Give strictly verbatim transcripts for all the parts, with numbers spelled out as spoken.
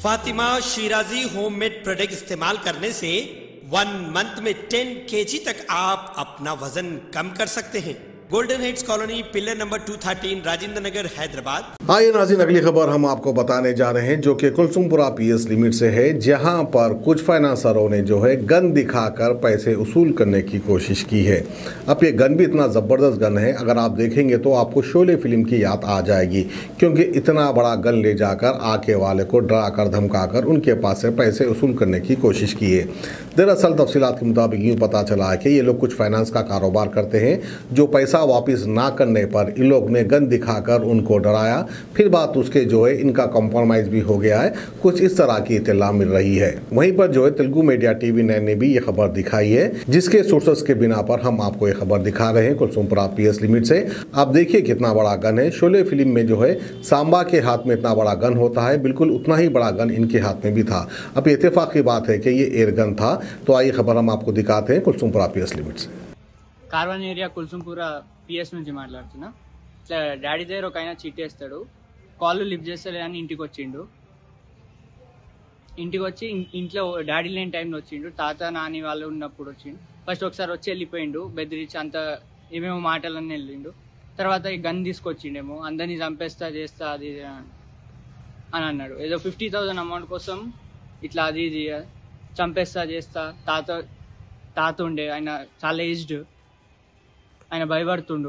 Fatima Shirazi homemade product इस्तेमाल करने से वन मंथ में टेन केजी तक आप अपना वजन कम कर सकते हैं। Golden heads colony, pillar number दो सौ तेरह, राजेंद्र नगर, हैदराबाद। आइए नाज़रीन, अगली खबर हम आपको बताने जा रहे हैं जो कि कुलसुमपुरा पीएस लिमिट से है, जहां पर कुछ फाइनेंसरों ने जो है गन दिखाकर पैसे वसूल करने की कोशिश की है। अब ये गन भी इतना ज़बरदस्त गन है, अगर आप देखेंगे तो आपको शोले फिल्म की याद आ जाएगी, क्योंकि इतना बड़ा गन ले जाकर आके वाले को डरा कर धमका कर उनके पास से पैसे वसूल करने की कोशिश की है। दरअसल तफसीलात के मुताबिक यूँ पता चला है कि ये लोग कुछ फाइनेंस का कारोबार करते हैं, जो पैसा वापस ना करने पर इन लोग ने गन दिखाकर उनको डराया। फिर बात उसके जो है इनका कॉम्प्रोमाइज़ भी हो गया है, कुछ इस तरह की इत्तला मिल रही है। वहीं पर जो है तेलुगु मीडिया टीवी नाइन ने भी ये खबर दिखाई है, जिसके सोर्सेस के बिना पर हम आपको ये खबर दिखा रहे हैं कुलसुमपुरा पीएस लिमिट से। आप देखिए कितना बड़ा गन है। शोले फिल्म में जो है सांबा के हाथ में इतना बड़ा गन होता है, बिल्कुल उतना ही बड़ा गन इनके हाथ में भी था। अब इत्तेफाक की बात है कि ये एयर गन था। तो आइए खबर हम आपको दिखाते हैं कुलसुमपुरा पीएस लिमिट से। కార్వాన్ ఏరియా కుల్సుంపురా పిఎస్ నుంచి మాట్లాడుతున్నా. ఇట్లా డాడీ దగ్గర ఒక ఆయన చీటేస్తాడు, కాళ్ళు లిఫ్ట్ చేస్తాడు అని ఇంటికి వచ్చిండు. ఇంటికి వచ్చి ఇంట్లో డాడీ లేని టైంలో వచ్చిండు, తాత నాని వాళ్ళు ఉన్నప్పుడు వచ్చిండు. ఫస్ట్ ఒకసారి వచ్చి వెళ్ళిపోయిండు, బెదిరించి అంత ఏమేమో మాటలన్నీ వెళ్ళిండు. తర్వాత ఈ గన్ తీసుకొచ్చిండేమో, అందరినీ చంపేస్తా చేస్తా అది అని అన్నాడు. ఏదో ఫిఫ్టీ థౌసండ్ అమౌంట్ కోసం ఇట్లా అది ఇది చంపేస్తా చేస్తా. తాత తాత ఉండే ఆయన చాలా ఏజ్డ్, ఆయన భయపడుతుండు.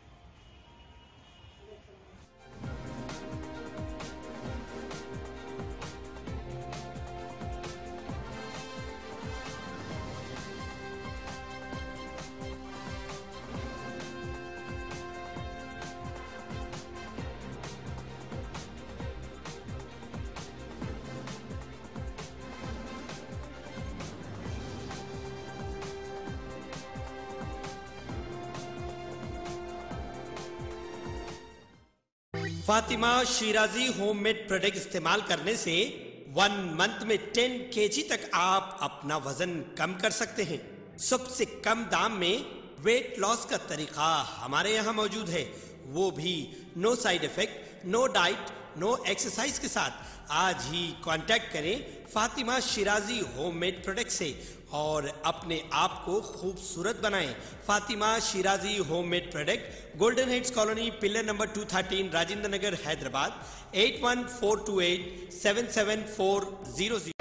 फातिमा शिराजी होममेड प्रोडक्ट इस्तेमाल करने से वन मंथ में टेन केजी तक आप अपना वजन कम कर सकते हैं। सबसे कम दाम में वेट लॉस का तरीका हमारे यहाँ मौजूद है, वो भी no side effect, no diet, no exercise के साथ। आज ही कांटेक्ट करें फातिमा शिराजी होममेड प्रोडक्ट से और अपने आप को खूबसूरत बनाएं। Fatima Shirazi homemade product, golden heads colony, pillar number दो सौ तेरह, Rajendra Nagar, Hyderabad. Eight one four two eight seven seven four zero zero.